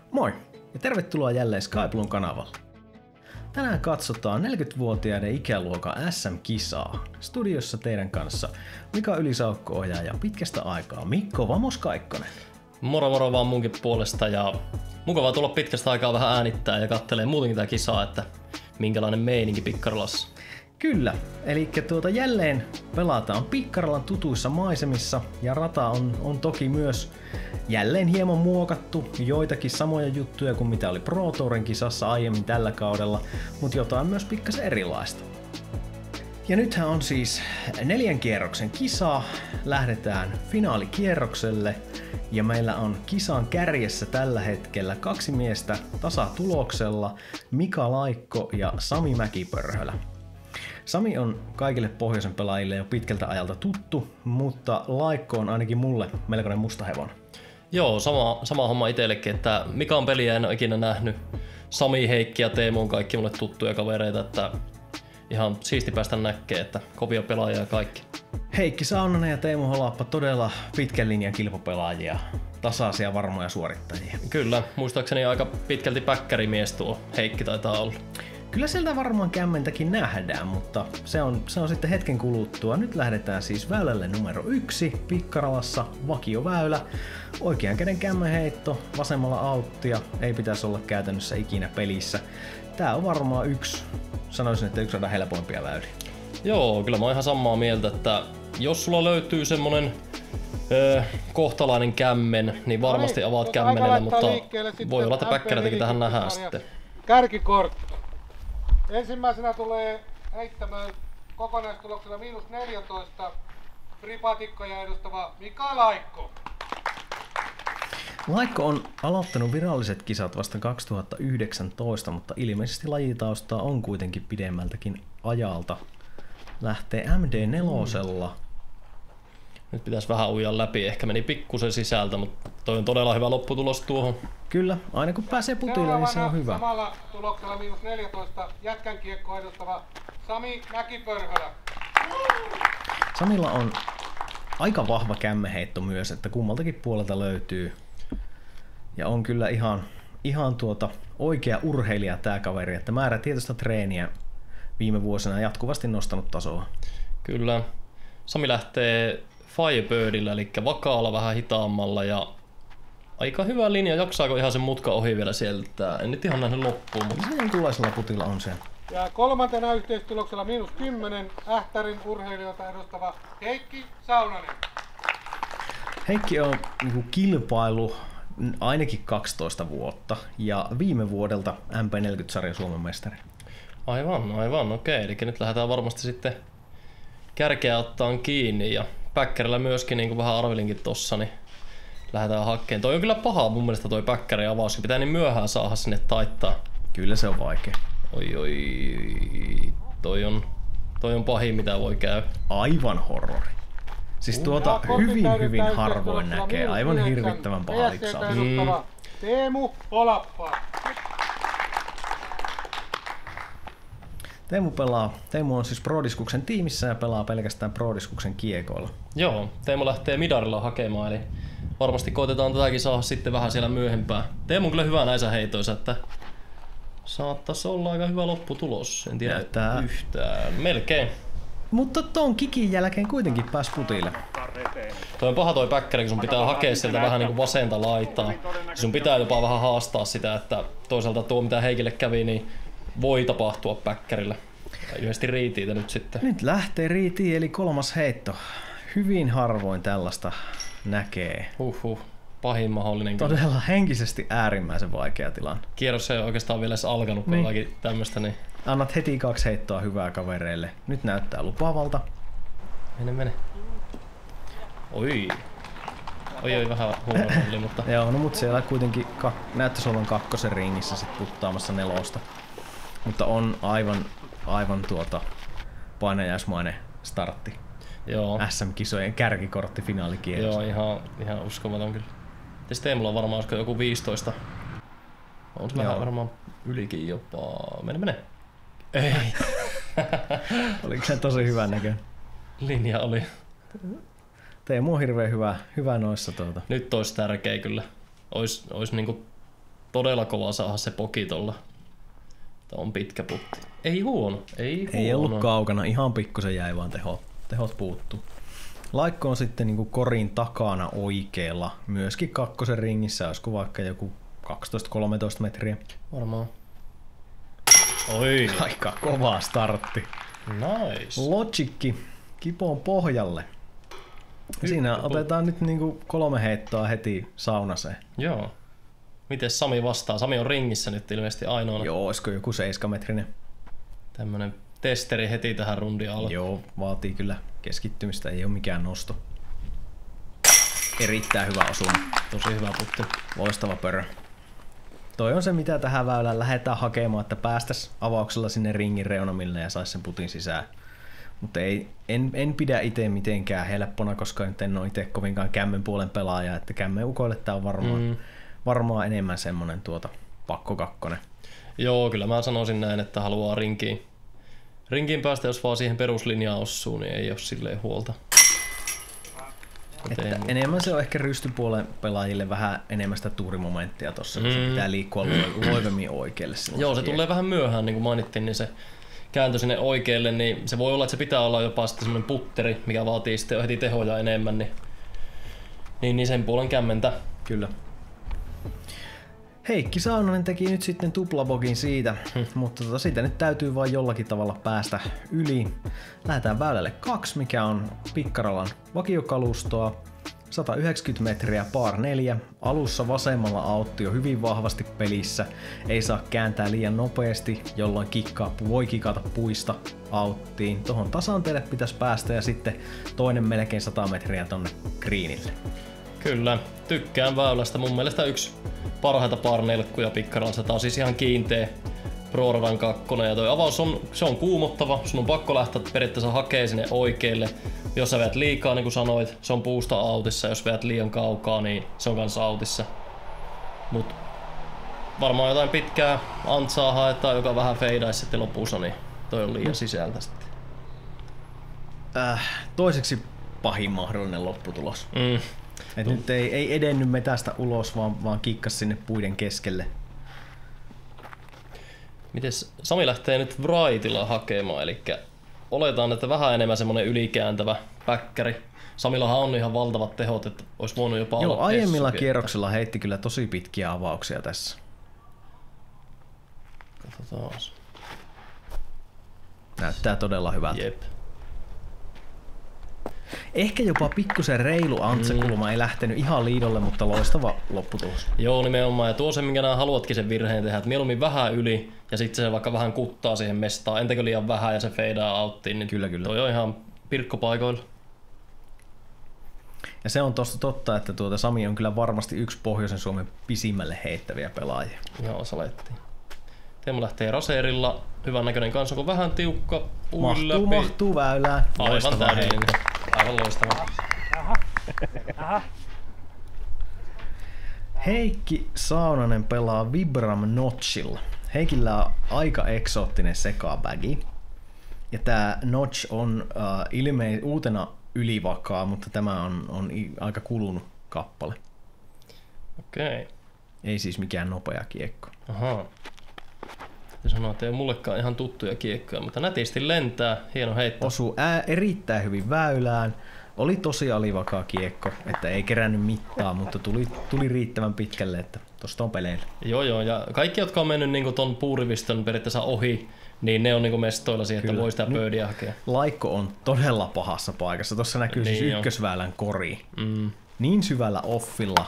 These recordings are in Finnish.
Moi ja tervetuloa jälleen SkyBluen kanavalle. Tänään katsotaan 40-vuotiaiden ikäluokan SM-kisaa. Studiossa teidän kanssa Mika Ylisaukko-ohjaaja ja pitkästä aikaa Mikko Vamos Kaikkonen. Moro moro vaan munkin puolesta ja mukavaa tulla pitkästä aikaa vähän äänittää ja kattelee muutenkin tää kisaa, että minkälainen meininki Pikkaralassa. Kyllä, eli jälleen pelataan Pikkaralan tutuissa maisemissa ja rata on toki myös jälleen hieman muokattu, joitakin samoja juttuja kuin mitä oli Pro Touren kisassa aiemmin tällä kaudella, mutta jotain myös pikkasen erilaista. Ja nythän on siis 4 kierroksen kisa, lähdetään finaalikierrokselle ja meillä on kisan kärjessä tällä hetkellä 2 miestä tasatuloksella, Mika Laikko ja Sami Mäkipörhölä. Sami on kaikille pohjoisen pelaajille jo pitkältä ajalta tuttu, mutta Laikko on ainakin mulle melkoinen mustahevonen. Joo, sama homma itsellekin, että Mikan peliä en ole ikinä nähnyt. Sami, Heikki ja Teemu on kaikki mulle tuttuja kavereita, että ihan siisti päästä näkee, että kovia pelaajia kaikki. Heikki Saunanen ja Teemu Holappa todella pitkän linjan kilpapelaajia, tasaisia varmoja suorittajia. Kyllä, muistaakseni aika pitkälti päkkärimies tuo Heikki taitaa olla. Kyllä sieltä varmaan kämmentäkin nähdään, mutta se on sitten hetken kuluttua. Nyt lähdetään siis väylälle numero 1 Pikkaralassa, vakioväylä. Oikean käden kämmenheitto, vasemmalla auttia, ei pitäisi olla käytännössä ikinä pelissä. Tää on varmaan sanoisin, että yksi helpoimpia väyliä. Joo, kyllä mä oon ihan samaa mieltä, että jos sulla löytyy semmonen kohtalainen kämmen, niin varmasti avaat kämmenellä, mutta voi olla, että päkkärätäkin tähän nähdään sitten. Kärkikortti. Ensimmäisenä tulee heittämään kokonaistuloksella -14 fripatikkoja edustava Mika Laikko. Laikko on aloittanut viralliset kisat vasta 2019, mutta ilmeisesti lajitaustaa on kuitenkin pidemmältäkin ajalta. Lähtee MD4. Nyt pitäisi vähän ujaa läpi, ehkä meni pikkusen sisältä, mutta toi on todella hyvä lopputulos tuohon. Kyllä, aina kun pääsee putille, niin se on hyvä. Samalla tuloksella -14 jätkän kiekko edustava Sami Mäkipörhölä. Samilla on aika vahva kämmenheitto myös, että kummaltakin puolelta löytyy. Ja on kyllä ihan oikea urheilija tää kaveri, että määrätietoista treeniä viime vuosina jatkuvasti nostanut tasoa. Kyllä. Sami lähtee Firebirdillä, eli vakaalla vähän hitaammalla ja aika hyvä linja. Jaksaako ihan sen mutka ohi vielä sieltä? En nyt ihan nähnyt loppuun. Mutta se jonkunlaisella putilla on se. Ja kolmantena yhteistuloksella -10 Ähtärin urheilijoita edustava Heikki Saunanen. Heikki on kilpailu ainakin 12 vuotta ja viime vuodelta MP40-sarjan Suomen mestari. Aivan, okei. Eli nyt lähdetään varmasti sitten kärkeä ottaan kiinni ja päkkärillä myöskin, niin kuin vähän arvelinkin tossa, niin lähdetään hakkeen. Toi on kyllä paha mun mielestä toi päkkäri avaus, kun pitää niin myöhään saada sinne taittaa. Kyllä se on vaikea. Oi, toi on pahin mitä voi käydä. Aivan horrori. Siis hyvin harvoin näkee aivan hirvittävän paha lipsaus. Teemu Holappa. Teemu on siis Pro-diskuksen tiimissä ja pelaa pelkästään Pro-diskuksen kiekoilla. Joo, Teemu lähtee midarilla hakemaan, eli varmasti koitetaan tätäkin saada sitten vähän siellä myöhempään. Teemu on kyllä hyvä näissä heitoissa, että saattaisi olla aika hyvä lopputulos. En tiedä yhtään. Melkein. Mutta ton kikin jälkeen kuitenkin pääsi putille. Toi on paha toi päkkäri, kun sun pitää hakea sieltä vähän niin kuin vasenta laitaa. Sun pitää jopa vähän haastaa sitä, että toisaalta tuo mitä Heikille kävi, niin voi tapahtua päkkärillä. Ilmeisesti riitiitä nyt sitten. Nyt lähtee riitiin, eli 3. heitto. Hyvin harvoin tällaista näkee. Pahin mahdollinen. Todella henkisesti äärimmäisen vaikea tilanne. Kierros ei oikeastaan vielä edes alkanut, kun niin. Tämmöstä. Niin. Annat heti 2 heittoa hyvää kavereille. Nyt näyttää lupaavalta. Mene. Oi, vähän huono oli, mutta... Joo, no mut siellä kuitenkin näyttäisi olevan 2. ringissä sit puttaamassa 4. Mutta on aivan painajaismainen startti. Joo. SM-kisojen kärkikortti finaalikierros. Joo, ihan uskomaton kyllä. Tietysti Teemulla on varmaan joku 15. On se vähän varmaan ylikin jopa. Mene. Ei. Oliko se tosi hyvän näköinen? Linja oli. Teemu on hirveän hyvä noissa Nyt olisi tärkeä kyllä. Ois niinku todella kova saada se poki tolla. Tää on pitkä putti. Ei huono, Ei ollut kaukana, ihan pikkusen jäi vaan tehot puuttuu. Laikko on sitten niinku korin takana oikealla, myöskin kakkosen ringissä, olisiko vaikka joku 12-13 metriä. Varmaan. Oi. Aika kova startti. Nice. Logicki kipoon pohjalle. Siinä otetaan nyt niinku 3 heittoa heti saunaseen. Joo. Miten Sami vastaa? Sami on ringissä nyt ilmeisesti ainoana. Joo, olisiko joku 7-metrinen. Tämmönen testeri heti tähän rundiin alkuun. Joo, vaatii kyllä keskittymistä, ei ole mikään nosto. Erittäin hyvä osuma. Tosi hyvä putti. Loistava pörö. Toi on se, mitä tähän väylään lähdetään hakemaan, että päästäis avauksella sinne ringin reunamille ja saisi sen putin sisään. Mutta en pidä itse mitenkään helppona, koska nyt en ole itse kovinkaan kämmen puolen pelaaja, että kämmen ukoille tää on varmaan enemmän semmonen pakko kakkonen. Joo, kyllä mä sanoisin näin, että haluaa rinkiin päästä, jos vaan siihen peruslinjaan osuu, niin ei ole silleen huolta. Että enemmän se on ehkä rystypuolen pelaajille vähän enemmän sitä tuurimomenttia tossa, kun se pitää liikkua loivemmin oikealle. Joo, se tulee vähän myöhään, niin kuin mainittiin, niin se kääntö sinne oikealle, niin se voi olla, että se pitää olla jopa sitten semmoinen putteri, mikä vaatii sitten heti tehoja enemmän, niin sen puolen kämmentä. Kyllä. Heikki Saunonen teki nyt sitten tuplabogin siitä, mutta siitä nyt täytyy vaan jollakin tavalla päästä yli. Lähdetään väylälle 2, mikä on Pikkaralan vakiokalustoa. 190 metriä par 4. Alussa vasemmalla autti jo hyvin vahvasti pelissä. Ei saa kääntää liian nopeasti, jolloin voi kikata puista auttiin. Tohon tasanteelle pitäisi päästä ja sitten toinen melkein 100 metriä tonne greenille. Kyllä, tykkään väylästä. Mun mielestä yksi parhaita par-nelkkuja Pikkaralassa. Tää on siis ihan kiinteä Pro-radan 2. Ja toi avaus on kuumottava. Sun on pakko lähteä periaatteessa hakemaan sinne oikealle. Jos sä veät liikaa, niin kuin sanoit, se on puusta autissa. Jos veät liian kaukaa, niin se on kanssa autissa. Mut varmaan jotain pitkää antsaa haetaan, joka vähän feidaisi sitten lopussa, niin toi on liian sisältä sitten. Toiseksi pahin mahdollinen lopputulos. Et nyt ei edennyt metästä ulos, vaan kikkas sinne puiden keskelle. Mites Sami lähtee nyt Wrightilla hakemaan, eli oletaan, että vähän enemmän semmonen ylikääntävä päkkäri. Samillahan on ihan valtavat tehot, että olisi voinut jopa olla aiemmilla kierroksilla heitti kyllä tosi pitkiä avauksia tässä. Katsotaan. Näyttää todella hyvältä. Jep. Ehkä jopa pikkusen reilu antsakulma ei lähtenyt ihan liidolle, mutta loistava lopputulos. Joo, nimenomaan. Ja tuo se, minkä nää haluatkin sen virheen tehdä, että mieluummin vähän yli ja sitten se vaikka vähän kuttaa siihen mestaan. Entäkö liian vähän ja se feidaa auttiin, niin kyllä. Toi on ihan pirkkopaikoilla. Ja se on totta, että Sami on kyllä varmasti yksi Pohjoisen Suomen pisimmälle heittäviä pelaajia. Joo, salettiin. Teemu lähtee raseerilla. Hyvän näköinen kanssa, onko vähän tiukka Mahtuu väylään. Aivan täydellinen. Aivan loistava. Heikki Saunanen pelaa Vibram Notchilla. Heikillä on aika eksoottinen sekabagi. Ja tää Notch on uutena ylivakaa, mutta tämä on aika kulunut kappale. Okei. Ei siis mikään nopea kiekko. Ahaa. Ja sanoo, että ei ole mullekaan ihan tuttuja kiekkoja, mutta nätisti lentää. Hieno heitto. Osuu erittäin hyvin väylään. Oli tosi alivakaa kiekko, että ei kerännyt mittaa, mutta tuli riittävän pitkälle, että tosta on peleillä. Joo, ja kaikki, jotka on mennyt niin ton puuriviston periaatteessa ohi, niin ne on niin mestoilla siihen, että voi sitä birdia hakea. Laikko on todella pahassa paikassa. Tuossa näkyy niin siis ykkösväylän kori. Niin syvällä offilla.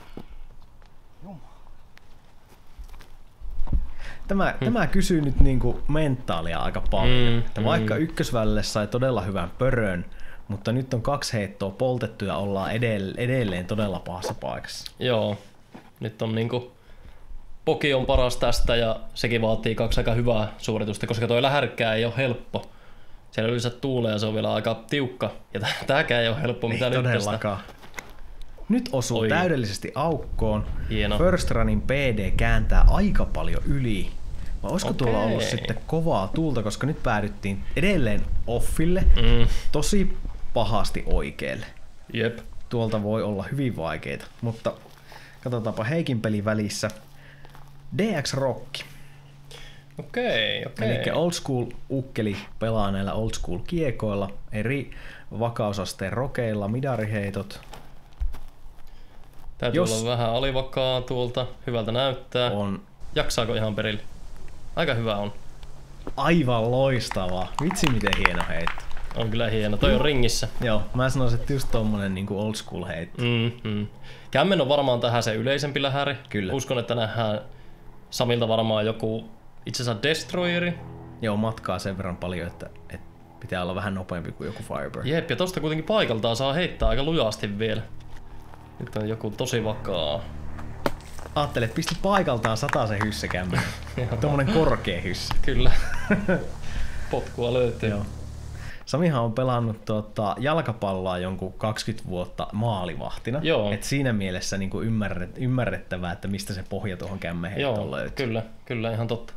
Tämä kysyy nyt niinku mentaalia aika paljon. Että vaikka ykkösväylälle sai todella hyvän pörön, mutta nyt on 2 heittoa poltettu ja ollaan edelleen todella pahassa paikassa. Joo, nyt on niinku poki on paras tästä ja sekin vaatii 2 aika hyvää suoritusta, koska toi lähärkkää ei ole helppo. Siellä yleensä tuulee ja se on vielä aika tiukka. Ja tääkään ei ole helppo, mitä nyt todellakaan. Nyt osuu täydellisesti aukkoon. Hieno. First Runin PD kääntää aika paljon yli. Vai olisiko tuolla ollut sitten kovaa tuulta, koska nyt päädyttiin edelleen offille, tosi pahasti oikealle. Jep. Tuolta voi olla hyvin vaikeita, mutta katsotaanpa Heikin peli välissä. DX Rock. Okei. Eli old school ukkeli pelaa näillä old school kiekoilla, eri vakausasteen rokeilla, midariheitot. Täytyy olla vähän alivakaa tuolta, hyvältä näyttää. On Jaksaako ihan perille? Aika hyvä on. aivan loistavaa. Vitsi miten hieno heitto. On kyllä hieno. Toi on ringissä. Joo, mä sanoisin, että just tommonen niinku old school heitto. Kämmen on varmaan tähän se yleisempi lähäri. Kyllä. Uskon, että nähdään Samilta varmaan joku itse asiassa Destroyeri. Joo, matkaa sen verran paljon, että pitää olla vähän nopeampi kuin joku Firebird. Jep, ja tosta kuitenkin paikaltaan saa heittää aika lujasti vielä. Nyt on joku tosi vakaa. Aattele, että pisti paikaltaan 100 se hyssäkämmä. Tommonen korkea hyssä. Kyllä. Potkua löytyy. Joo. Samihan on pelannut jalkapalloa jonkun 20 vuotta maalivahtina. Joo. Et siinä mielessä niinku ymmärrettävää, että mistä se pohja tuohon kämmenheittoon löytyy. Kyllä ihan totta.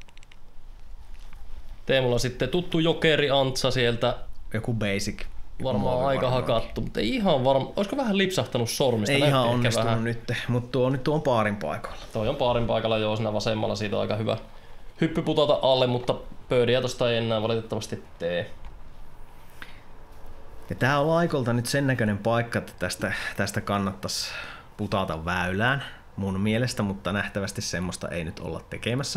Teemulla sitten tuttu jokeri Antsa sieltä. Joku basic. Varmaan aika hakattu, mutta ei ihan varma. Olisiko vähän lipsahtanut sormista? Ei Näytti ihan ehkä onnistunut vähän. nyt, mutta tuo on paarin paikalla. Toi on paarin paikalla joo, siinä vasemmalla siitä on aika hyvä hyppy putata alle, mutta pöydiä tosta ei enää valitettavasti tee. Ja tää on Laikolta nyt sen näköinen paikka, että tästä kannattaisi putata väylään mun mielestä, mutta nähtävästi semmoista ei nyt olla tekemässä.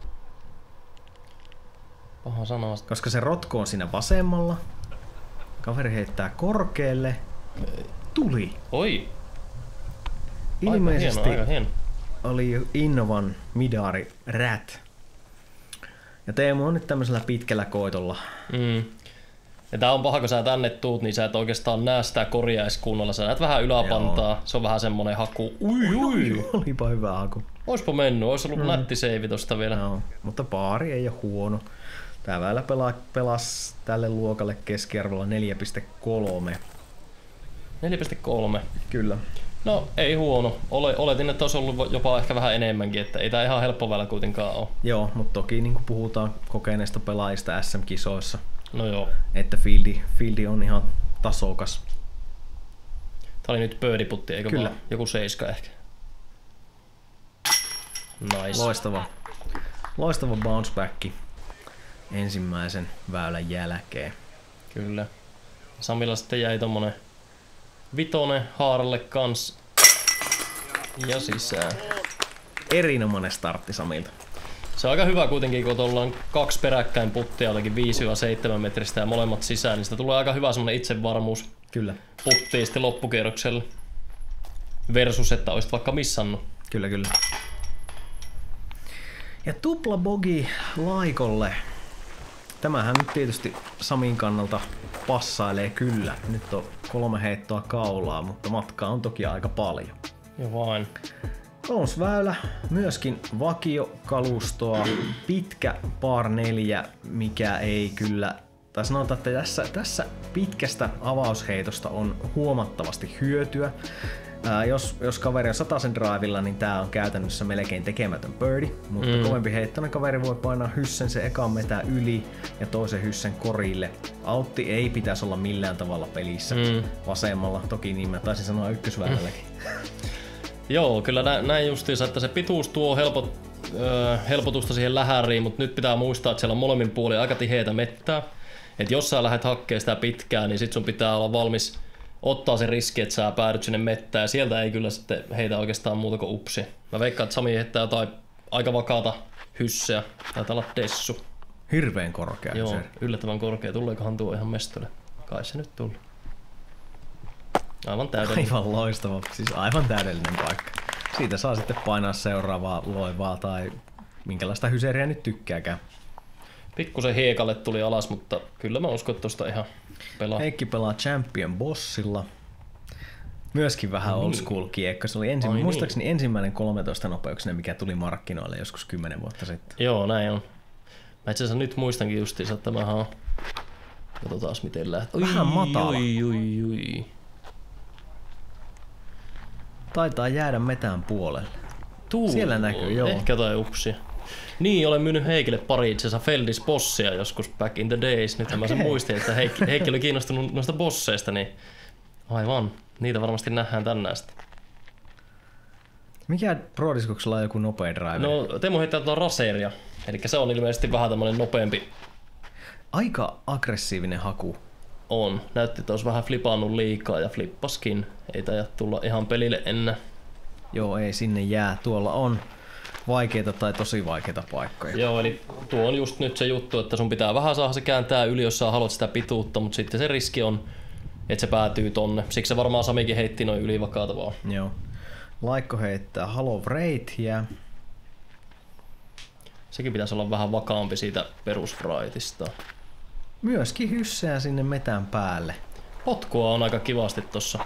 Paha sanoa. Koska se rotko on siinä vasemmalla. Kaveri heittää korkealle. Tuli. Oi! Ilmeisesti aika hieno. oli Innovan midari Rat. Ja Teemu on nyt tämmöisellä pitkällä koitolla. Ja tää on paha, kun sä tänne tuut, niin sä et oikeastaan näe sitä koria edes kunnolla. Sä näet vähän yläpantaa. Joo. Se on vähän semmonen haku. Ui. Olipa hyvä haku. Oispa mennyt, ois ollut nätti seivi tosta vielä. Joo, mutta paari ei ole huono. Tää väylä pelasi tälle luokalle keskiarvolla 4.3. 4.3. Kyllä. No ei huono. Oletin, että olisi ollut jopa ehkä vähän enemmänkin, että ei tää ihan helppo väylä kuitenkaan ole. Joo, mutta toki niin kuin puhutaan kokeneista pelaajista SM-kisoissa. No joo. Että fieldi on ihan tasokas. Tää oli nyt birdie-putti, eikö Kyllä. vaan? Joku 7 ehkä. Nice. Loistava bounce back ensimmäisen väylän jälkeen. Kyllä. Samilla sitten jäi tommonen vitonen haaralle kans. Ja sisään. Erinomainen startti Samilta. Se on aika hyvä kuitenkin, kun ollaan 2 peräkkäin puttia, jotenkin 5-7 metristä ja molemmat sisään, niin sitä tulee aika hyvä semmonen itsevarmuus Kyllä. puttiin sitten loppukierrokselle. Versus, että olisit vaikka missannut. Kyllä. Ja tupla bogi Laikolle. Tämähän nyt tietysti Samin kannalta passailee kyllä. Nyt on 3 heittoa kaulaa, mutta matkaa on toki aika paljon. Ja vain. Kolmas väylä, myöskin vakiokalustoa, pitkä par 4, mikä ei kyllä, tai sanotaan, että tässä pitkästä avausheitosta on huomattavasti hyötyä. Jos kaveri on 100 drivilla, niin tää on käytännössä melkein tekemätön birdie, mutta kovempi heittona kaveri voi painaa hyssen se ekan metä yli ja toisen hyssen korille. Autti ei pitäisi olla millään tavalla pelissä vasemmalla, toki niin mä taisin sanoa ykkösväylälläkin. Joo, kyllä näin justiinsa, että se pituus tuo helpotusta siihen lähäriin, mutta nyt pitää muistaa, että siellä on molemmin puolin aika tiheitä mettää. Et jos sä lähdet hakkeen sitä pitkään, niin sit sun pitää olla valmis ottaa se riski, että sä päädyt sinne mettään, ja sieltä ei kyllä sitten heitä oikeastaan muuta kuin upsi. Mä veikkaan, että Sami heittää jotain aika vakaata hysseä. Taitaa olla dessu. Hirveen korkea. Joo, yllättävän korkea. Tuleekohan tuo ihan mestolle? Kai se nyt tuli. Aivan täydellinen. Aivan loistava, siis aivan täydellinen paikka. Siitä saa sitten painaa seuraavaa loivaa tai minkälaista hyseriä nyt tykkääkään. Pikkusen hiekalle tuli alas, mutta kyllä mä uskon, että tosta ihan pelaa. Heikki pelaa Champion Bossilla. Myöskin vähän old school kiekko. Se oli muistaakseni ensimmäinen 13 nopeuksinen, mikä tuli markkinoille joskus 10 vuotta sitten. Joo, näin on. Mä itse asiassa nyt muistankin justiinsa, että tämähän on... Katsotaan miten lähtee. Vähän matala. Oi. Taitaa jäädä metään puolelle. Siellä näkyy, joo. Ehkä jotain upsia. Niin, olen myynyt Heikille pari itse asiassa Feldis bossia joskus back in the days. Nyt mä sen muistin, että Heikki oli kiinnostunut noista bosseista, niin aivan. Niitä varmasti nähdään tänään sitten. Mikä Pro-Discoksella on joku nopea drive? No Teemu heittää tuota Raseria. Eli se on ilmeisesti vähän tämmönen nopeampi. Aika aggressiivinen haku. On. Näytti, että olisi vähän flipannut liikaa ja flippaskin. Ei taida tulla ihan pelille enää. Joo, ei sinne jää. Tuolla on vaikeita tai tosi vaikeita paikkoja. Joo, eli tuo on just nyt se juttu, että sun pitää vähän saada se kääntää yli, jos sä haluat sitä pituutta, mutta sitten se riski on, että se päätyy tonne. Siksi se varmaan Samikin heitti noin ylivakaata vaan. Joo. Laikko heittää Halo Wraithia. Sekin pitäisi olla vähän vakaampi siitä perusfraitista. Myöskin hysseä sinne metän päälle. Potkua on aika kivasti tossa.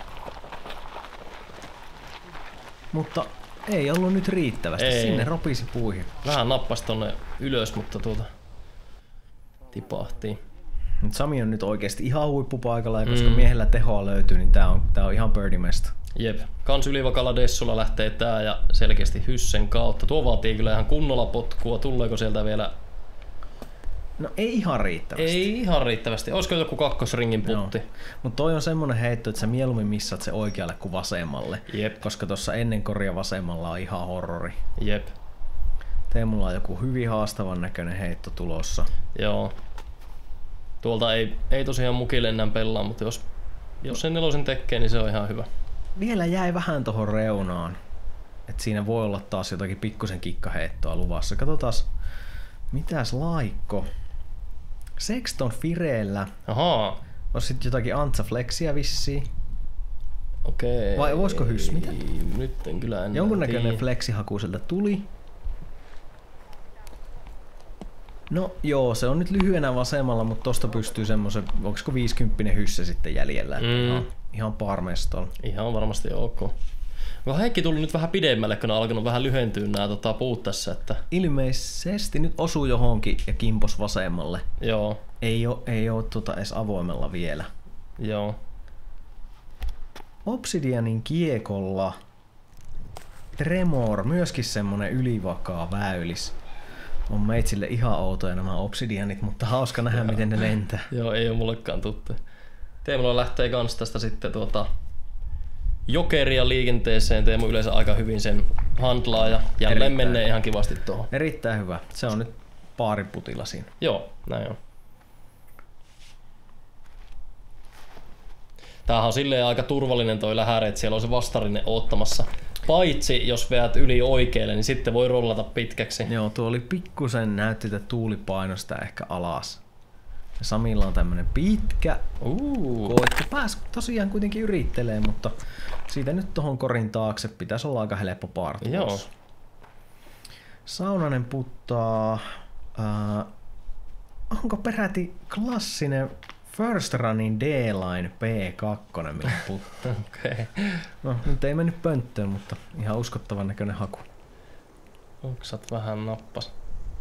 Mutta ei ollut nyt riittävästi. Ei. Sinne ropisi puihin. Vähän nappasi tonne ylös, mutta tipahti. Nyt Sami on nyt oikeesti ihan huippupaikalla ja koska miehellä tehoa löytyy, niin tää on ihan birdimesta. Jep. Kans ylivakalla dessulla lähtee tää ja selkeästi hyssen kautta. Tuo vaatii kyllä ihan kunnolla potkua. Tuleeko sieltä vielä? No ei ihan riittävästi. Ei ihan riittävästi. Olisiko joku kakkosringin putti? Mutta toi on semmonen heitto, että sä mieluummin missaat se oikealle kuin vasemmalle. Jep. Koska tossa ennen koria vasemmalla on ihan horrori. Jep. Teemulla on joku hyvin haastavan näköinen heitto tulossa. Joo. Tuolta ei tosiaan mukille enää pelaa, mutta jos sen nelosen tekee, niin se on ihan hyvä. Vielä jäi vähän tohon reunaan. Et siinä voi olla taas jotakin pikkusen kikkaheittoa luvassa. Katsotaas, mitäs Laikko? Sexton Fireellä. Ahaa. On sit jotakin Antsa Flexia vissiin. Okei. Vai voisiko hyss? Mitä? Nyt en kyllä enää Jonkunnäköinen tiedä. flexihaku sieltä tuli. No joo, se on nyt lyhyenä vasemmalla, mutta tosta pystyy semmosen, onko 50 hyssä sitten jäljellä. Ihan parmestolla. Ihan varmasti ok. Onko Heikki tullut nyt vähän pidemmälle, kun on alkanut vähän lyhentyä nämä puut tässä? Että... Ilmeisesti nyt osuu johonkin ja kimpos vasemmalle. Joo. Ei oo edes avoimella vielä. Joo. Obsidianin kiekolla Tremor, myöskin semmonen ylivakaa väylis. On meitsille ihan outoja nämä obsidianit, mutta hauska nähdä miten ne lentää. Joo, ei oo mullekaan tuttu. Teemulla lähtee kans tästä sitten jokeria liikenteeseen. Teemu yleensä aika hyvin sen handlaa ja jälleen menee ihan kivasti tuohon. Erittäin hyvä. Se on nyt paariputilla siinä. Joo, näin on. Tämähän on silleen aika turvallinen toi lähäre, että siellä on se vastarinen oottamassa. Paitsi jos veät yli oikealle, niin sitten voi rollata pitkäksi. Joo, tuo oli pikkusen näytti tätä tuulipainosta ehkä alas. Ja Samilla on tämmönen pitkä koitti. Pääs tosiaan kuitenkin yrittelee, mutta siitä nyt tohon korin taakse pitäisi olla aika helppo paartu. Joo. Saunanen puttaa... onko peräti klassinen First Runin D-Line P2, millä puttaa? Okei. No, nyt ei mennyt pönttöön, mutta ihan uskottavan näköinen haku. Oksat vähän nappas.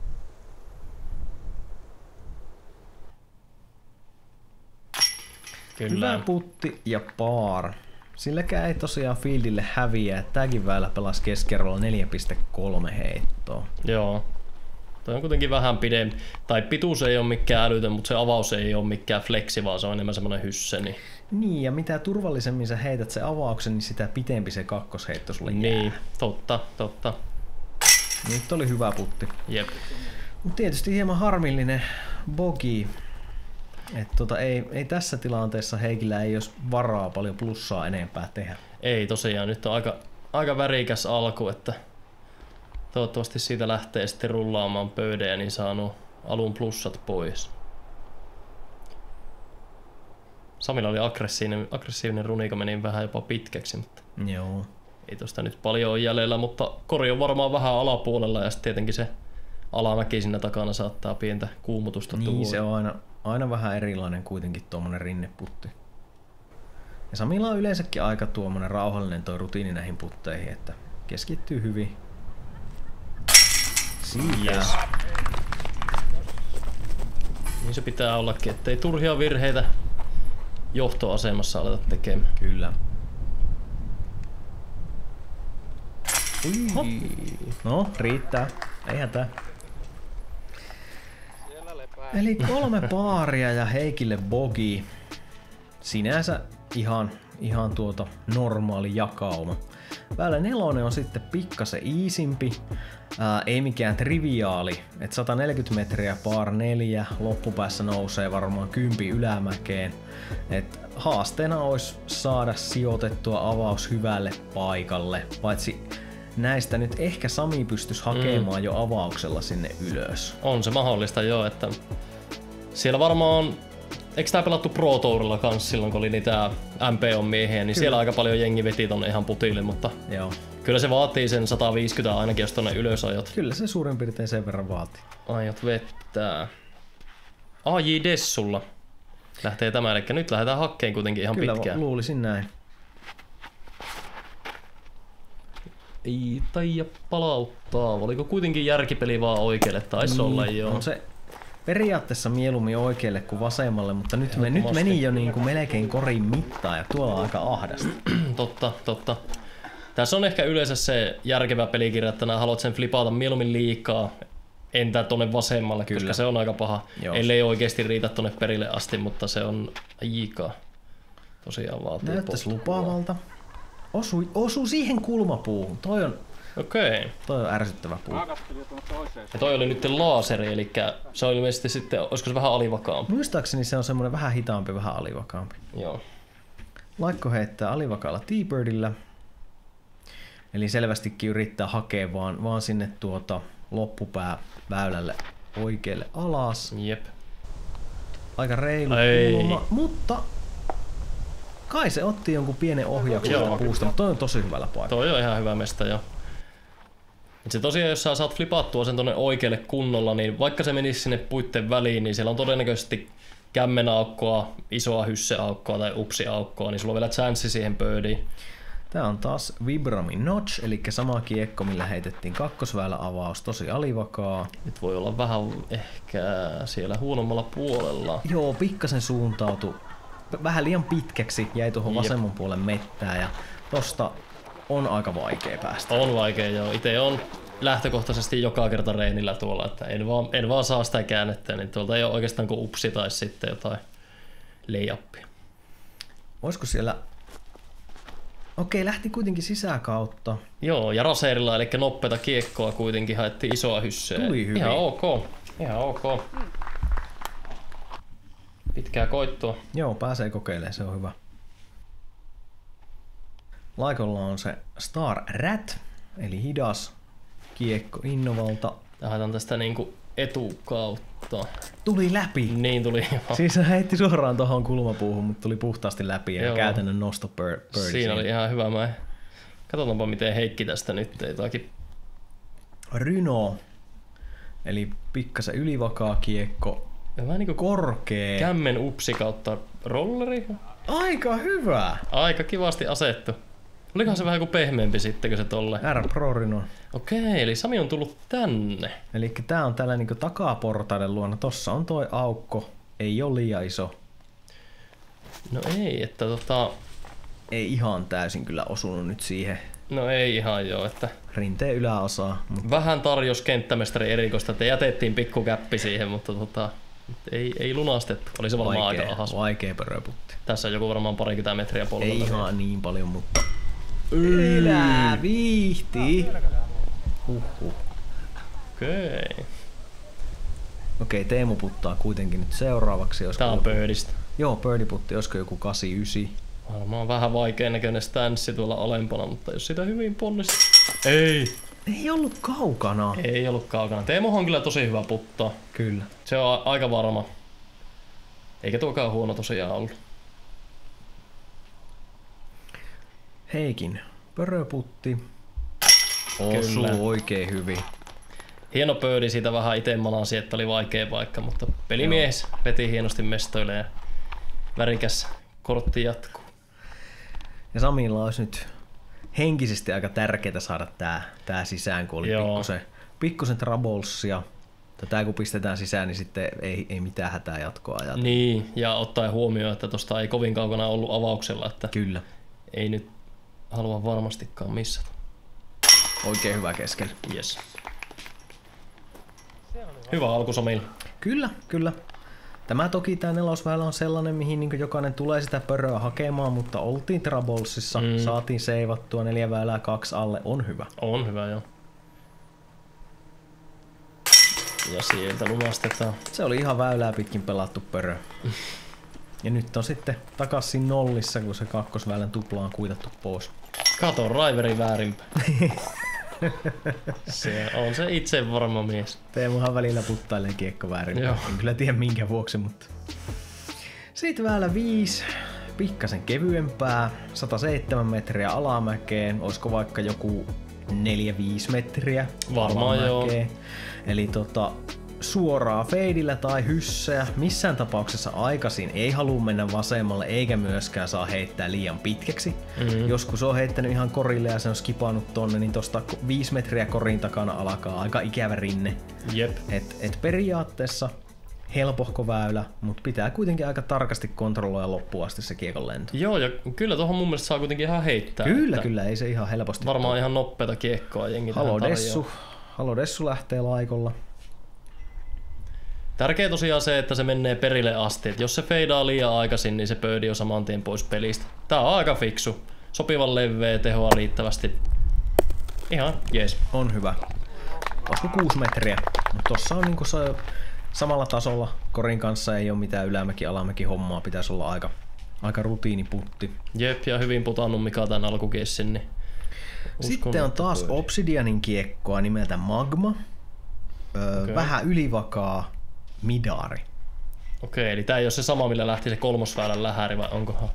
Kyllä. Hyvä putti ja par. Silläkään ei tosiaan fieldille häviä. Tagin väylä pelasi keskiarvolla 4,3 heittoa. Joo. Toi on kuitenkin vähän pidempi. Tai pituus ei ole mikään älytön, mutta se avaus ei ole mikään flexi, vaan se on enemmän semmoinen hysse. Niin, ja mitä turvallisemmin sä heität se avauksen, niin sitä pitempi se kakkosheitto sulle jää. Niin, totta. Nyt oli hyvä putti. Jep. Mut tietysti hieman harmillinen bogi. Että ei tässä tilanteessa Heikillä ei olisi varaa paljon plussaa enempää tehdä. Ei tosiaan, nyt on aika värikäs alku, että toivottavasti siitä lähtee sitten rullaamaan pöydää, niin saa nuo alun plussat pois. Samilla oli aggressiivinen runi, joka meni vähän jopa pitkäksi, mutta Joo. ei tosta nyt paljon ole jäljellä, mutta kori on varmaan vähän alapuolella ja sitten tietenkin se alamäki siinä takana saattaa pientä kuumutusta tuoda. Niin, se on aina vähän erilainen kuitenkin tuommoinen rinneputti. Ja Samilla on yleensäkin aika tuommoinen rauhallinen toi rutiini näihin putteihin, että keskittyy hyvin. Siitä. Yes. Niin se pitää ollakin, ettei turhia virheitä johtoasemassa aleta tekemään. Kyllä. No, riittää. Ei hätää. Eli 3 paaria ja Heikille bogi. Sinänsä ihan ihan normaali jakauma. Väylä 4 on sitten pikkasen iisimpi, ei mikään triviaali, että 140 metriä par 4, loppupäässä nousee varmaan 10 ylämäkeen. Et haasteena olisi saada sijoitettua avaus hyvälle paikalle, paitsi näistä nyt ehkä Sami pystyisi hakemaan jo avauksella sinne ylös. On se mahdollista joo, että siellä varmaan eikö tää pelattu Pro Tourilla kans silloin, kun oli niitä MPO-miehiä, niin siellä aika paljon jengi veti tonne ihan putille, mutta joo. Kyllä se vaatii sen 150 ainakin, jos tonne ylös ajot. Kyllä se suurin piirtein sen verran vaatii. Aiot vettää. AJ Dessulla lähtee tämä, eli nyt lähdetään hakkeen kuitenkin ihan kyllä, pitkään. Kyllä luulisin näin. Ei taida palauttaa. Oliko kuitenkin järkipeli vaan oikealle? Taisi olla joo. On se periaatteessa mieluummin oikealle kuin vasemmalle, mutta nyt meni jo niin kuin melkein korin mittaan ja tuolla on aika ahdasta. Totta. Tässä on ehkä yleensä se järkevä pelikirja, että haluat sen flipata mieluummin liikaa, entä tonne vasemmalle, kyllä. Koska se on aika paha. Joo. Ellei oikeasti riitä tonne perille asti, mutta se on liikaa. Tosiaan vaatii. Näyttäisi lupaavalta. Osui siihen kulmapuuhun. Toi on ärsyttävä puu. Ja toi oli nyt laaseri, eli se oli ilmeisesti sitten, olisiko se vähän alivakaampi? Muistaakseni se on semmoinen vähän hitaampi, vähän alivakaampi. Joo. Laikko heittää alivakaalla T-Birdillä. Eli selvästikin yrittää hakea vaan sinne loppupää väylälle oikealle alas. Jep. Aika reilu kulma, mutta kai se otti jonkun pienen ohjauksen puusta, mutta toi on tosi hyvällä paikalla. Toi on ihan hyvä mesta, joo. Se tosiaan, jos sä saat flipattua sen tonne oikealle kunnolla, niin vaikka se menisi sinne puitten väliin, niin siellä on todennäköisesti kämmenaukkoa, isoa hysseaukkoa tai upsiaukkoa, niin sulla on vielä chanssi siihen birdiin. Tää on taas Vibramin Notch, eli sama kiekko, millä heitettiin kakkosväylä avaus, tosi alivakaa. Nyt voi olla vähän ehkä siellä huonommalla puolella. Joo, pikkasen suuntautui vähän liian pitkäksi, jäi tuohon vasemman puolen mettään ja tosta on aika vaikea päästä. On vaikea joo, ite on lähtökohtaisesti joka kerta reenillä tuolla, että en vaan saa sitä käännettä, niin tuolta ei ole oikeastaan kuin upsi tai sitten jotain layuppia. Olisiko siellä... Okei, lähti kuitenkin sisäkautta. Joo, ja raseerilla, eli nopeata kiekkoa kuitenkin haettiin isoa hysseä. Tuli hyvin. Ihan ok. Pitkää koittoa. Joo, pääsee kokeilemaan, se on hyvä. Laikolla on se Star Rat, eli hidas kiekko Innovalta. Haetaan tästä niinku etukautta. Tuli läpi! Niin tuli. Siis se heitti suoraan tohon kulmapuuhun, mutta tuli puhtaasti läpi ja käytännön nosto birdie. Siinä oli ihan hyvä. Katsotaanpa miten Heikki tästä nyt jotakin. Ryno, eli pikkasen ylivakaa kiekko. Vähän niinku korkee. Kämmen upsi kautta rolleri. Aika hyvä! Aika kivasti asettu. Olikohan se vähän kuin pehmeämpi sittenkö se tolle? R-Pro Ryno. Okei, eli Sami on tullut tänne. Eli tää on tällä niinku takaportaiden luona. Tossa on toi aukko. Ei oo liian iso. No ei, että Ei ihan täysin kyllä osunut nyt siihen. No ei ihan joo, että... Rinteen yläosaa. Mutta... Vähän tarjos kenttämestari erikoista, että jätettiin pikku käppi siihen, mutta ei lunastettu. Oli se varmaan aika ahas. Vaikea pöröputti. Tässä on joku varmaan 20 metriä polvelta. Ei ihan niin paljon, mutta... Elää viihti! Okei, Teemu puttaa kuitenkin nyt seuraavaksi. Tää on birdistä. Joo, birdie-putti, olisiko joku 89? Varmaan vähän vaikean näköinen stanssi tuolla alempana, mutta jos sitä hyvin ponnistaa... Ei ollut kaukana. Ei ollut kaukana. Teemu on kyllä tosi hyvä puttaa. Kyllä. Se on aika varma. Eikä tuokaan huono tosiaan ollut. Heikin pöröputti. Osuu oikein hyvin. Hieno pöydi, siitä vähän ite manasi, että oli vaikea paikka, mutta pelimies veti hienosti mestoille ja värikäs kortti jatkuu. Ja Samilla olisi nyt henkisesti aika tärkeää saada tää sisään, kun oli pikkusen troublessia. Tää kun pistetään sisään, niin sitten ei mitään hätää jatkoa ajatella. Niin, ja ottaen huomioon, että tosta ei kovin kaukana ollut avauksella, että kyllä. Ei nyt halua varmastikaan missata. Oikein hyvä kesken. Yes. Hyvä alku Samilla. Kyllä. Tämä toki tää nelosväylä on sellainen, mihin niin jokainen tulee sitä pöröä hakemaan, mutta oltiin Troublesissa, saatiin seivattua 4 väylää 2 alle, on hyvä. On hyvä, joo. Ja sieltä lunastetaan. Se oli ihan väylää pitkin pelattu pörö. Ja nyt on sitten takaisin nollissa, kun se kakkosväylän tupla on kuitattu pois. Kato, Raiveri väärinpäin. Se on se itse varma mies. Teemuhan välillä puttailee kiekko väärinpäin. Joo. En kyllä tiedä minkä vuoksi, mutta... Sitten väylä 5. Pikkasen kevyempää. 107 metriä alamäkeen. Olisiko vaikka joku 4-5 metriä Varmaan alamäkeen. Eli suoraa feidillä tai hysseä. Missään tapauksessa aikaisin ei halua mennä vasemmalle eikä myöskään saa heittää liian pitkäksi. Joskus on heittänyt ihan korille ja se on skipannut tonne, niin tosta 5 metriä korin takana alkaa aika ikävä rinne. Jep. Et periaatteessa helpohko väylä, mutta pitää kuitenkin aika tarkasti kontrolloida loppuun asti se kiekon lento. Joo, ja kyllä tuohon mun mielestä saa kuitenkin ihan heittää. Kyllä, ei se ihan helposti. Varmaan ihan nopeata kiekkoa jengi tähän tarjoaa. Halodessu lähtee laikolla. Tärkeä tosiaan se, että se menee perille asti. Et jos se feidaa liian aikaisin, niin se pöydi on saman tien pois pelistä. Tää on aika fiksu. Sopivan leveä, tehoa riittävästi. Ihan jees. On hyvä. Olisiko 6 metriä? Mutta tossa on niinku se samalla tasolla. Korin kanssa ei ole mitään ylämäki-alamäki hommaa. Pitäisi olla aika rutiiniputti. Jep, ja hyvin putannut Mika tän alkukessin. Niin sitten on taas Obsidianin kiekkoa nimeltä Magma. Vähän ylivakaa Midari. Okei, eli tää ei ole se sama, millä lähti se kolmosväylän lähäri, vai onkohan?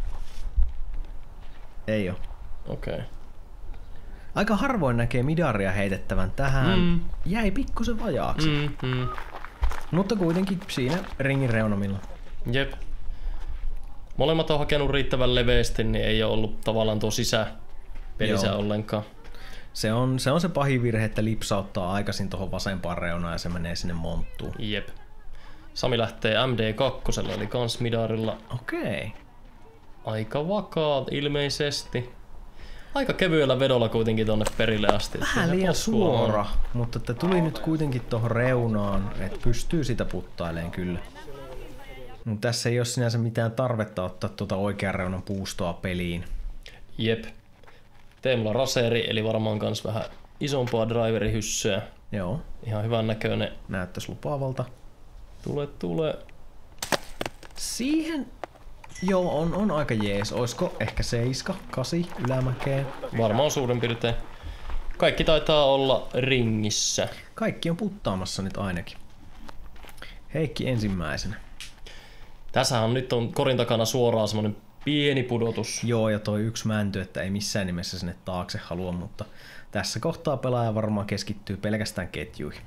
Ei oo. Okei. Aika harvoin näkee Midaria heitettävän tähän. Jäi pikkusen vajaaksi. Mutta kuitenkin siinä ringin reunamilla. Jep. Molemmat on hakenut riittävän leveästi, niin ei ole ollut tavallaan tuo sisäpelissä ollenkaan. Se on se pahin virhe, että lipsauttaa aikaisin tuohon vasempaan reunaan ja se menee sinne monttuun. Jep. Sami lähtee MD2, eli kans Midarilla. Okei. Aika vakaa ilmeisesti. Aika kevyellä vedolla kuitenkin tonne perille asti. Vähän liian suora, mutta että tuli nyt kuitenkin tuohon reunaan, että pystyy sitä puttaileen kyllä. Mutta tässä ei ole sinänsä mitään tarvetta ottaa tuota oikean reunan puustoa peliin. Jep. Teemulla raseri, eli varmaan kans vähän isompaa driverihyssyä. Joo. Ihan hyvän näköinen. Näyttäisi lupaavalta. Tule. Siihen joo, on aika jees. Oisko ehkä 7-8 ylämäkeen? Varmaan suurin piirtein. Kaikki taitaa olla ringissä. Kaikki on puttaamassa nyt ainakin. Heikki ensimmäisenä. Tässähän nyt on korin takana suoraan semmonen pieni pudotus. Joo, ja toi yksi mänty, että ei missään nimessä sinne taakse halua, mutta tässä kohtaa pelaaja varmaan keskittyy pelkästään ketjuihin.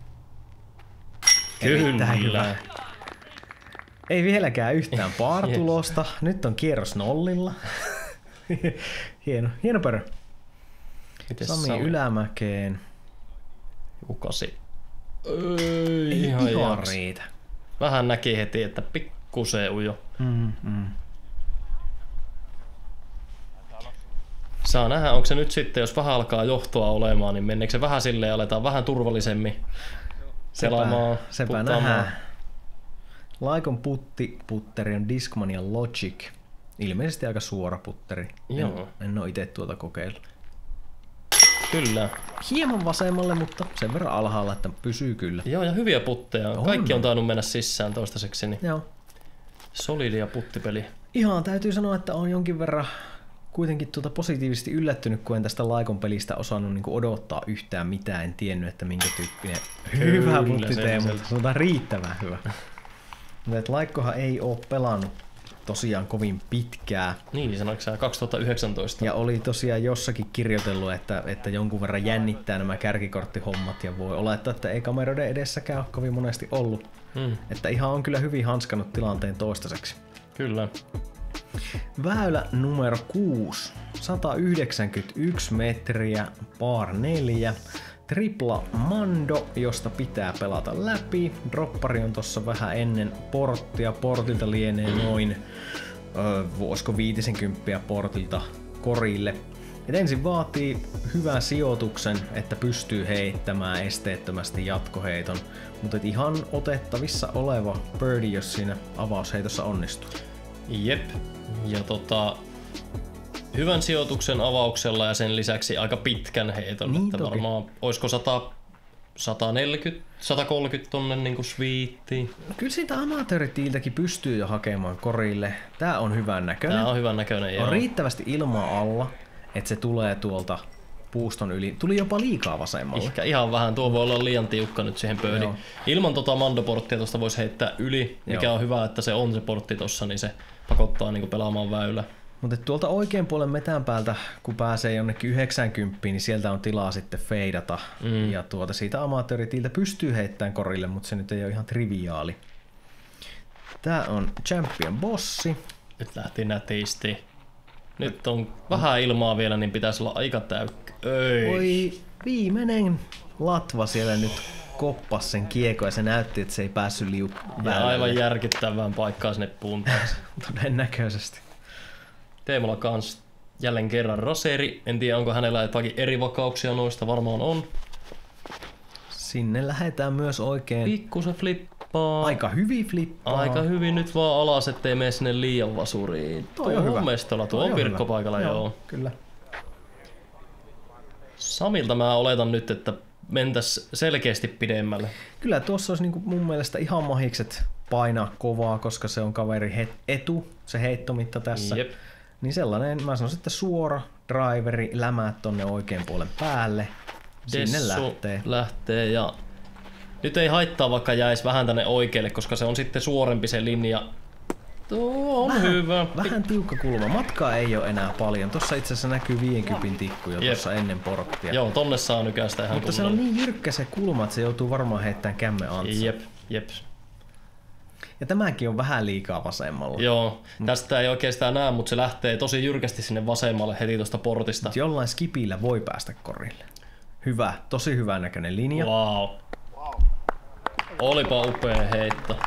Kyllä. Ei vieläkään yhtään paartulosta. Nyt on kierros nollilla. Hieno pörö. Sami ylämäkeen. Ukasi. Ei ihan riitä. Vähän näki heti, että pikkuseen ujo. Saa nähdä, onko se nyt sitten, jos vähän alkaa johtoa olemaan, niin menneekö se vähän silleen ja aletaan vähän turvallisemmin selaamaan, sepä nähdään. Laikon putteri on Discmania Logic. Ilmeisesti aika suora putteri. Joo. En oo ite tuota kokeillut. Kyllä. Hieman vasemmalle, mutta sen verran alhaalla, että pysyy kyllä. Joo, ja hyviä putteja. Kaikki on tainnut mennä sisään toistaiseksi. Niin joo. Solidia puttipeli. Ihan täytyy sanoa, että on jonkin verran kuitenkin positiivisesti yllättynyt, kun en tästä Laikon pelistä osannut niinku odottaa yhtään mitään. En tiennyt, että minkä tyyppinen hyvä putti tee, mutta sanotaan riittävän hyvä. Mutta Laikkohan ei oo pelannut tosiaan kovin pitkää. Niin, sanoiko sä 2019? Ja oli tosiaan jossakin kirjoitellut, että jonkun verran jännittää nämä kärkikorttihommat ja voi olettaa, että ei kameroiden edessäkään ole kovin monesti ollut. Että ihan on kyllä hyvin hanskannut tilanteen toistaiseksi. Kyllä. Väylä numero 6. 191 metriä, par 4. Tripla mando, josta pitää pelata läpi. Droppari on tossa vähän ennen porttia. Portilta lienee noin, voisiko 50 portilta korille. Et ensin vaatii hyvän sijoituksen, että pystyy heittämään esteettömästi jatkoheiton, mutta ihan otettavissa oleva birdie, jos siinä avausheitossa onnistuu. Jep. Ja hyvän sijoituksen avauksella ja sen lisäksi aika pitkän heiton, Niin että toki. varmaan olisiko 140, 130 tonne niinku sviittiin. Kyllä siitä amatööritiiltäkin pystyy jo hakemaan korille. Tää on hyvän näköinen. Tää on hyvän näköinen, joo. On riittävästi ilmaa alla, että se tulee tuolta puuston yli. Tuli jopa liikaa vasemmalle. Ehkä ihan vähän, tuo voi olla liian tiukka nyt siihen pöydiin. Joo. Ilman mandoporttia tuosta voisi heittää yli, mikä Joo. on hyvä, että se on se portti tossa, niin se pakottaa niinku pelaamaan väylä. Mutta tuolta oikean puolen metän päältä, kun pääsee jonnekin 90, niin sieltä on tilaa sitten feidata. Ja siitä amatööritiiltä pystyy heittämään korille, mutta se nyt ei ole ihan triviaali. Tää on Champion Bossi. Nyt lähti nätisti. Nyt on vähän ilmaa vielä, niin pitäisi olla aika täykkä. Ei. Oi, viimeinen latva siellä nyt koppas sen kiekko ja se näytti, että se ei päässyt Ja aivan järkyttävään paikkaan sinne puun taakse. Todennäköisesti. Teemolla kans jälleen kerran raseri. En tiedä, onko hänellä jotakin eri vakauksia noista. Varmaan on. Sinne lähdetään myös oikein Pikkusen flippaa. aika hyvin flippaa. Aika hyvin nyt vaan alas, ettei mene sinne liian vasuriin. Toi on hyvä. Mestolla, tuo Toi on on virkkopaikalla, hyvä. joo. Kyllä. Samilta mä oletan nyt, että mentäs selkeästi pidemmälle. Kyllä tuossa olisi niinku mun mielestä ihan mahikset painaa kovaa, koska se on kaveri etu, se heittomitta tässä. Jep. Niin sellainen, mä sanoisin, että suora driveri lämät tonne oikean puolen päälle. Sinne Dessu lähtee. ja nyt ei haittaa, vaikka jäisi vähän tänne oikealle, koska se on sitten suorempi se linja. Tuo on hyvä. Vähän tiukka kulma. Matkaa ei ole enää paljon. Tossa itse asiassa näkyy 50 tikku jo Jep. tuossa ennen porttia. Joo, tonne saa nykäistä ihan Mutta se on niin jyrkkä se kulma, että se joutuu varmaan heittämään kämmen antsa. Jep. Ja tämäkin on vähän liikaa vasemmalla. Joo, tästä ei oikeastaan näe, mutta se lähtee tosi jyrkästi sinne vasemmalle heti tuosta portista. Jollain skipillä voi päästä korille. Hyvä, tosi hyvän näköinen linja. Wow. Olipa upea heitto.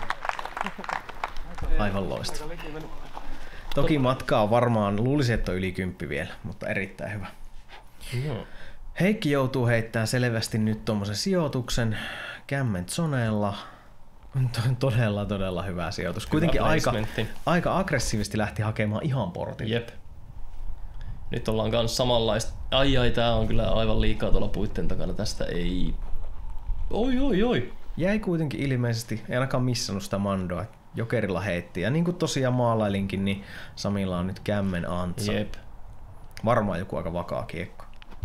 Aivan loistava. Toki matkaa on varmaan, luulisin, että on yli 10 vielä, mutta erittäin hyvä. Joo. Heikki joutuu heittämään selvästi nyt tommosen sijoituksen kämmen zoneella. Todella hyvä sijoitus. Kuitenkin aika aggressiivisesti lähti hakemaan ihan portin. Jep. Nyt ollaan kans samanlaista. Ai, tää on kyllä aivan liikaa tuolla puitten takana. Tästä ei... Oi. Jäi kuitenkin ilmeisesti, ei ainakaan missannut sitä mandoa. Jokerilla heitti. Ja niin kuin tosiaan maalailinkin, niin Samilla on nyt kämmen antsa. Jep. Varmaan joku aika vakaa kiekko.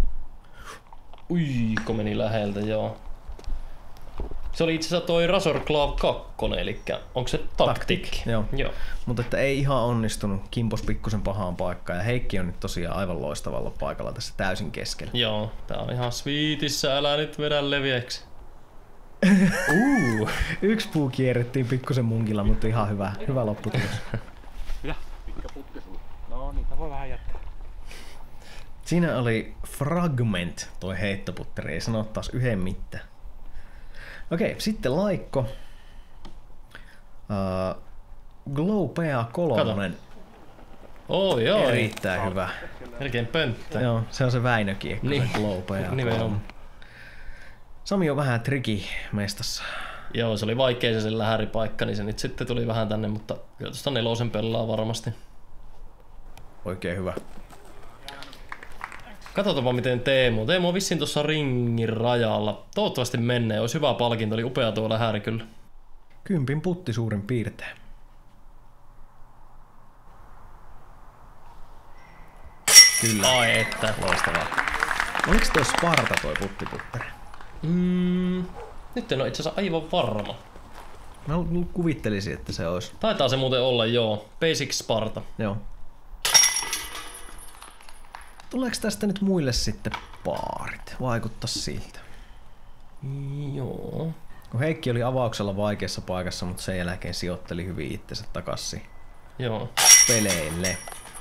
Uiko meni läheltä, joo. Se oli itse asiassa toi Razor Claw 2, eli onko se taktik? Joo. Joo. Mutta että ei ihan onnistunut. Kimpos pikkusen pahaan paikkaan. Ja Heikki on nyt tosiaan aivan loistavalla paikalla tässä täysin keskellä. Joo, tää on ihan sweetissä, älä nyt vedä leviäksi. Yksi puu kierrettiin pikkusen munkilla, mutta ihan hyvä lopputulos. Pitkä putki sulla. No niitä voi vähän jättää. Siinä oli Fragment, toi heittoputteri, ei sano taas yhden mitään. Okei, sitten Laikko. Glowpea 3. Oi, Erittäin hyvä. Melkein pönttö. Joo, se on se Väinökiekko, Niin. se Glowpea 3. Nimenomaan. Sami on vähän triki mestassa. Joo, se oli vaikea se lähäripaikka, niin se nyt sitten tuli vähän tänne, mutta kyllä tuosta 4 pelaa varmasti. Oikein hyvä. Katsotaanpa miten Teemu. Teemu on vissiin tuossa ringin rajalla. Toivottavasti menee. Olisi hyvä palkinto. Oli upea tuo lähäri kyllä. 10 putti suurin piirtein. Kyllä. Ai että. Loistavaa. Oliko toi Sparta toi puttiputteri? Nyt en ole itse asiassa aivan varma. Mä kuvittelisin, että se olisi. Taitaa se muuten olla, joo. Basic Sparta. Joo. Tuleeko tästä nyt muille sitten paarit? Vaikuttaa siltä. Joo. Kun Heikki oli avauksella vaikeassa paikassa, mutta sen jälkeen sijoitteli hyvin itsensä takaisin Joo. peleille.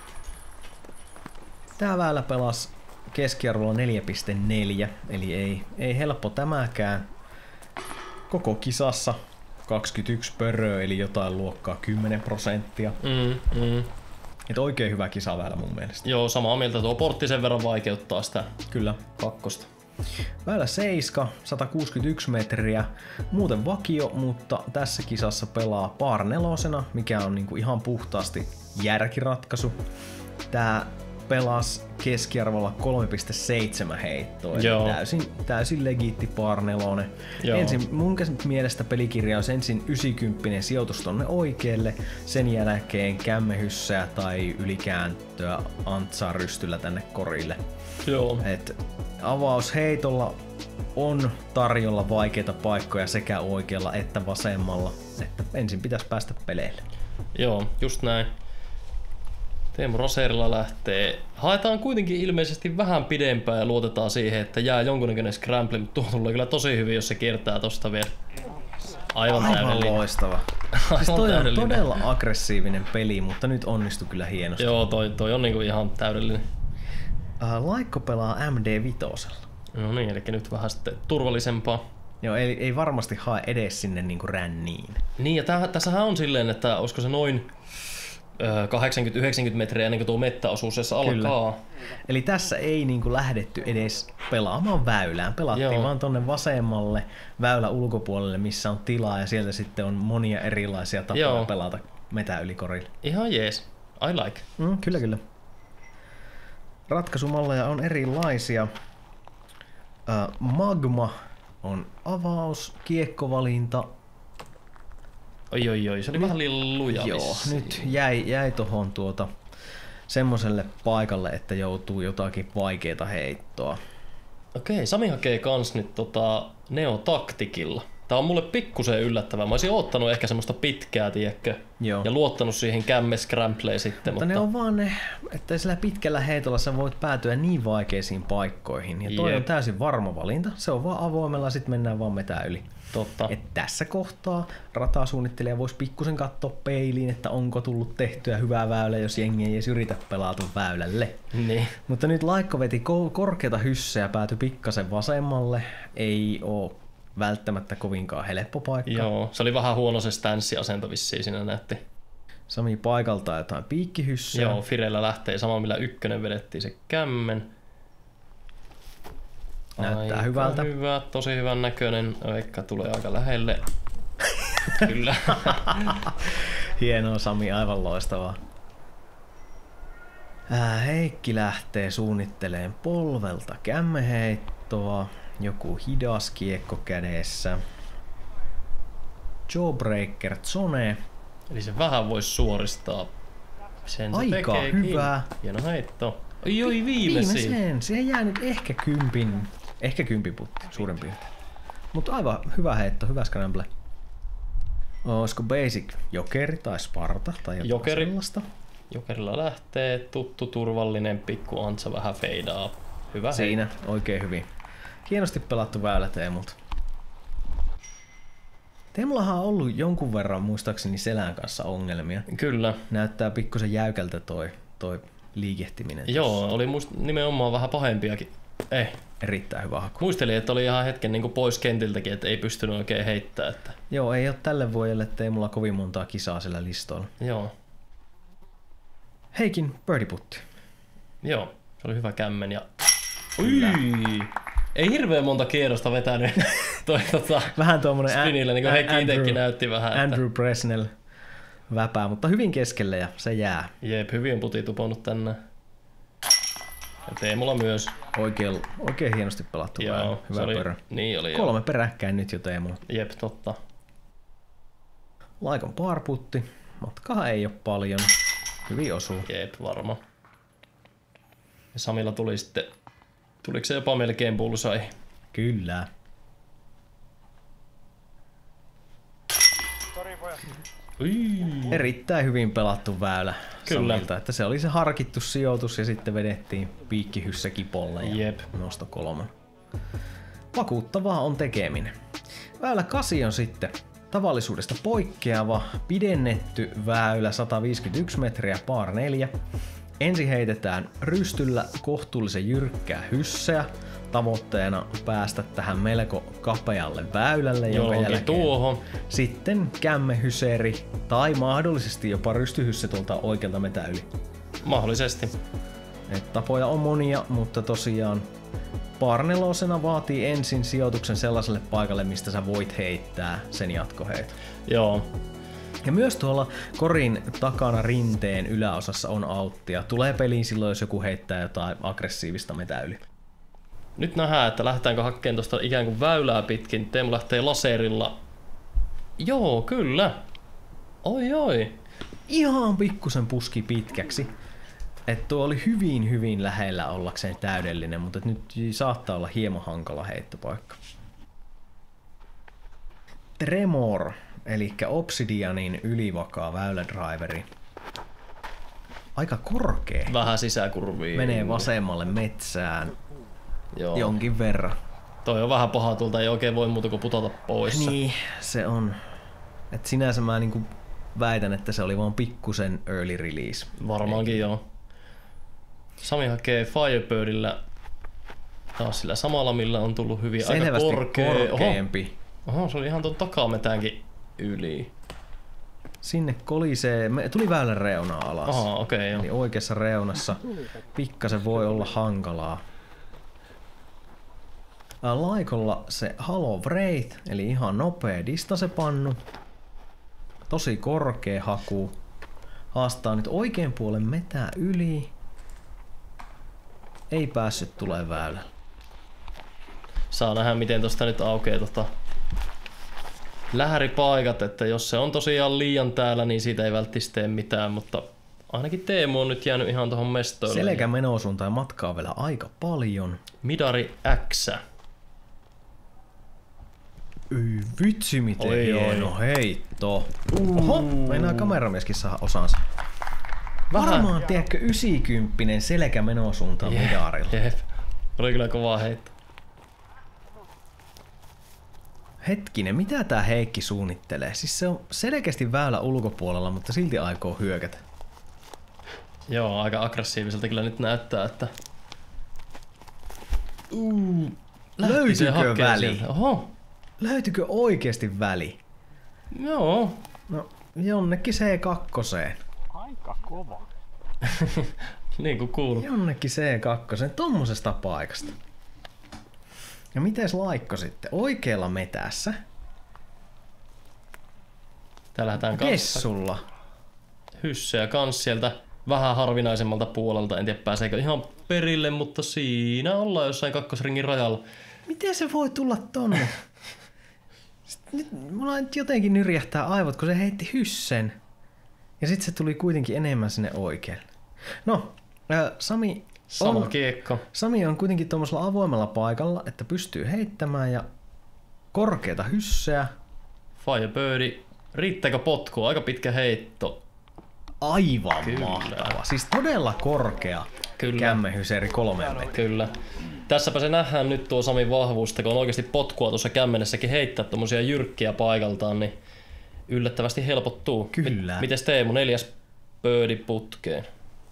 Tää väylä pelasi keskiarvolla 4.4, eli ei helppo tämäkään. Koko kisassa 21 pöröä, eli jotain luokkaa 10%. Et oikein hyvä kisaväylä mun mielestä. Joo, samaa mieltä. Tuo portti sen verran vaikeuttaa sitä Kyllä. kakkosta. Väylä 7, 161 metriä. Muuten vakio, mutta tässä kisassa pelaa par 4, mikä on niinku ihan puhtaasti järkiratkaisu. Tää pelasi keskiarvolla 3,7 heittoa. Joo. Täysin legiitti par 4. Ensin mun mielestä pelikirjaus ensin 90 sijoitus tonne oikealle, sen jälkeen kämmehyssää tai ylikääntöä antsaa rystyllä tänne korille. Joo. Et avausheitolla on tarjolla vaikeita paikkoja sekä oikealla että vasemmalla, että ensin pitäisi päästä peleille. Joo, just näin. Teemu Roserilla lähtee. Haetaan kuitenkin ilmeisesti vähän pidempään ja luotetaan siihen, että jää jonkunnäköinen scramble, mutta tuo tulee kyllä tosi hyvin, jos se kiertää tosta vielä. Aivan täydellinen. Loistava. Siis toi on todella aggressiivinen peli, mutta nyt onnistui kyllä hienosti. Joo, toi on niinku ihan täydellinen. Laikko pelaa MD5. No niin, eli nyt vähän sitten turvallisempaa. Joo, ei varmasti hae edes sinne niinku ränniin. Niin, ja tässähän on silleen, että olisiko se noin 80-90 metriä ennen kuin tuo mettäosuus alkaa. Kyllä. Eli tässä ei niinku lähdetty edes pelaamaan väylään. Pelattiin vaan tonne vasemmalle väylä ulkopuolelle, missä on tilaa, ja sieltä sitten on monia erilaisia tapoja pelata metä yli korille. Ihan jees. I like. Kyllä. Ratkaisumalleja on erilaisia. Magma on avaus, kiekkovalinta. Oi, se oli vähän liian luja. Joo, nyt jäi tohon semmoselle paikalle, että joutuu jotakin vaikeeta heittoa. Okei, Sami hakee kans nyt Neo-taktikilla. Tää on mulle pikkusen yllättävää. Mä olisin oottanut ehkä semmoista pitkää, tiedätkö? Joo. Ja luottanut siihen kämme-scrambleen sitten. Mutta ne on vaan ne, että sillä pitkällä heitolla sä voit päätyä niin vaikeisiin paikkoihin. Ja toi on täysin varma valinta. Se on vaan avoimella, sit mennään vaan metää yli. Totta. Et tässä kohtaa ratasuunnittelija voisi pikkusen katsoa peiliin, että onko tullut tehtyä hyvää väylää, jos jengi ei edes yritä pelata väylälle. Niin. Mutta nyt Laikko veti korkeata hyssää ja päätyi pikkasen vasemmalle. Ei oo välttämättä kovinkaan helppo paikka. Joo, se oli vähän huono se stanssiasento vissiin siinä näytti. Sami paikalta jotain piikkihyssää. Joo, Firellä lähtee sama millä ykkönen vedettiin se kämmen. Näyttää aika hyvältä. Hyvä, tosi hyvän näköinen. Vaikka tulee aika lähelle. Kyllä. Hienoa Sami, aivan loistavaa. Heikki lähtee suunnitteleen polvelta kämmeheittoa. Joku hidas kiekko kädessä. Jawbreaker Zone. Eli se vähän voisi suoristaa. Sen Aika hyvä. Hieno heitto. Oi viimeisiin. Siihen jää nyt ehkä kympin putti suurin piirtein. Mutta aivan hyvä heitto, hyvä scramble. Olisiko basic jokeri tai sparta tai jotain sellaista? Jokerilla lähtee, tuttu turvallinen pikku antsa vähän feidaa. Hyvä siinä, oikein hyvin. Hienosti pelattu väylä Teemulta. Teemullahan on ollut jonkun verran muistaakseni selän kanssa ongelmia. Kyllä. Näyttää pikkusen jäykältä toi liikehtiminen. Joo, oli nimenomaan vähän pahempiakin. Erittäin hyvä haku. Muistelin, että oli ihan hetken niin kuin pois kentiltäkin, että ei pystynyt oikein heittämään. Että... Joo, ei ole tälle vuodelle Teemulla kovin montaa kisaa sillä listoilla. Joo. Heikin birdie-putti. Joo, se oli hyvä kämmen ja... Ei hirveän monta kierrosta vetänyt vähän tuommoinen spinillä, niin kuin Heikki itsekin näytti vähän. Andrew Bresnell väpää, mutta hyvin keskelle ja se jää. Jep, hyvin puti tuponut tänne. Ja Teemulla myös. Oikein hienosti pelattu. Joo, hyvä perä. Niin oli. 3 peräkkäin nyt jo Teemulla. Jep, totta. Laikon parputti. Matkaa ei ole paljon. Hyvin osuu. Jep, varma. Ja Samilla tuli sitten... Tuliko se jopa melkein bullseye? Kyllä. Erittäin hyvin pelattu väylä Samilta, että se oli se harkittu sijoitus ja sitten vedettiin piikkihyssä kipolle ja nosto 3. Vakuuttavaa on tekeminen. Väylä 8 on sitten tavallisuudesta poikkeava, pidennetty väylä 151 metriä par 4. Ensin heitetään rystyllä kohtuullisen jyrkkää hysseä. Tavoitteena päästä tähän melko kapealle väylälle, jonka jälkeen tuohon. Sitten kämmehyseri tai mahdollisesti jopa rystyhysse tuolta oikealta metä yli. Mahdollisesti. Et tapoja on monia, mutta tosiaan Parnelosena vaatii ensin sijoituksen sellaiselle paikalle, mistä sä voit heittää sen jatkoheiton. Joo. Ja myös tuolla korin takana rinteen yläosassa on auttia. Tulee peliin silloin, jos joku heittää jotain aggressiivista metä yli. Nyt nähdään, että lähdetäänkö hakkeen tuosta ikään kuin väylää pitkin. Teemu lähtee laserilla. Joo, kyllä. Oi. Ihan pikkusen puski pitkäksi. Että tuo oli hyvin lähellä ollakseen täydellinen, mutta nyt saattaa olla hieman hankala heittopaikka. Tremor, eli Obsidianin ylivakaa väylädriveri. Aika korkea. Vähän sisäkurviin. Menee vasemmalle metsään. Joo. Jonkin verran. Toi on vähän paha tuolta, ei oikein voi muuta kuin putota pois. Niin, se on. Et sinänsä mä niinku väitän, että se oli vaan pikkusen early release. Varmaankin joo. Sami hakee Firebirdillä taas sillä samalla, millä on tullut hyvin selvästi aika korkeampi. Oho, se oli ihan ton takametäänkin yli. Sinne kolisee, tuli väylän reunaa alas. Aha, okei, joo. Eli oikeassa reunassa pikkasen voi olla hankalaa. Laikolla se Hollow Wraith, eli ihan nopea distancepannu. Tosi korkea haku. Haastaa nyt oikean puolen metää yli. Ei päässyt tulee väylällä. Saa nähdä, miten tosta nyt aukeaa lähäripaikat, että jos se on tosiaan liian täällä, niin siitä ei välttämättä tee mitään, mutta ainakin Teemu on nyt jäänyt ihan tohon mestoille. Selkä menosuuntaan ja matkaa vielä aika paljon. Midari X. Ei vitsi miten hieno heitto. Oho, meinaa kameramieskin saa osansa. Varmaan, tiedätkö, 90 selkä menosuuntaan midarilla. Jep. Oli kyllä kova heitto. Hetkinen, mitä tää Heikki suunnittelee? Siis se on selkeästi väylä ulkopuolella, mutta silti aikoo hyökätä. Joo, aika aggressiiviselta kyllä nyt näyttää, että... Löytyykö väli? Oho. Löytyykö oikeesti väli? Joo. No, jonnekin C2. Aika kova. Niin kuin kuuluu. Jonnekin C2, tommosesta paikasta. Ja mites Laikko sitten? Oikealla metässä? Tää lähdetään kanssa. Kessulla. Hyssejä kans sieltä vähän harvinaisemmalta puolelta. En tiedä pääseekö ihan perille, mutta siinä ollaan jossain kakkosringin rajalla. Miten se voi tulla tonne? Nyt mulla nyt jotenkin nyrjähtää aivot, kun se heitti hyssen. Ja sit se tuli kuitenkin enemmän sinne oikealle. No, Sami Sama kiekko. Sami on kuitenkin tuommoisella avoimella paikalla, että pystyy heittämään ja korkeita hysseä. Firebirdi. Riittääkö potkua? Aika pitkä heitto. Aivan Kyllä. mahtava. Siis todella korkea kämmenhyseeri 3 metriä. Kyllä. Tässäpä se nähdään nyt tuo Samin vahvuus, kun on oikeasti potkua tuossa kämmenessäkin heittää tommosia jyrkkiä paikaltaan, niin yllättävästi helpottuu. Kyllä. Mites Teemu, 4. birdi putkeen?